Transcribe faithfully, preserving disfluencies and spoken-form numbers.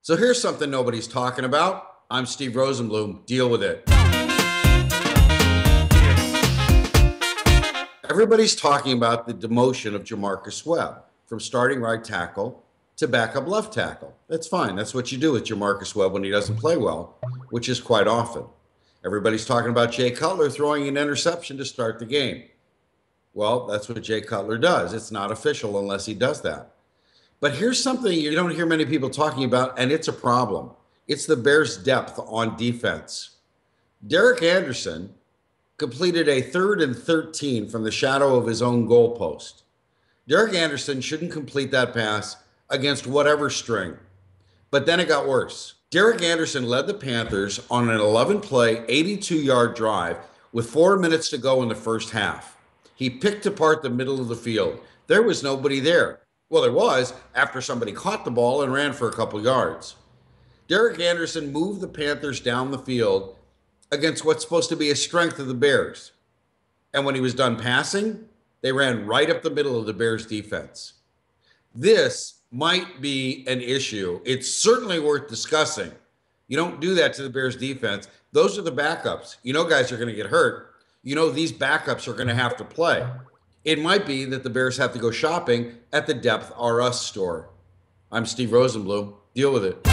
So here's something nobody's talking about. I'm Steve Rosenbloom. Deal with it. Everybody's talking about the demotion of Jamarcus Webb from starting right tackle to backup left tackle. That's fine. That's what you do with Jamarcus Webb when he doesn't play well, which is quite often. Everybody's talking about Jay Cutler throwing an interception to start the game. Well, that's what Jay Cutler does. It's not official unless he does that. But here's something you don't hear many people talking about, and it's a problem. It's the Bears' depth on defense. Derek Anderson completed a third and thirteen from the shadow of his own goalpost. Derek Anderson shouldn't complete that pass against whatever string. But then it got worse. Derek Anderson led the Panthers on an eleven-play, eighty-two-yard drive with four minutes to go in the first half. He picked apart the middle of the field. There was nobody there. Well, there was after somebody caught the ball and ran for a couple yards. Derek Anderson moved the Panthers down the field against what's supposed to be a strength of the Bears. And when he was done passing, they ran right up the middle of the Bears defense. This might be an issue. It's certainly worth discussing. You don't do that to the Bears defense. Those are the backups. You know guys are going to get hurt. You know these backups are going to have to play. It might be that the Bears have to go shopping at the Depth R Us store. I'm Steve Rosenbloom. Deal with it.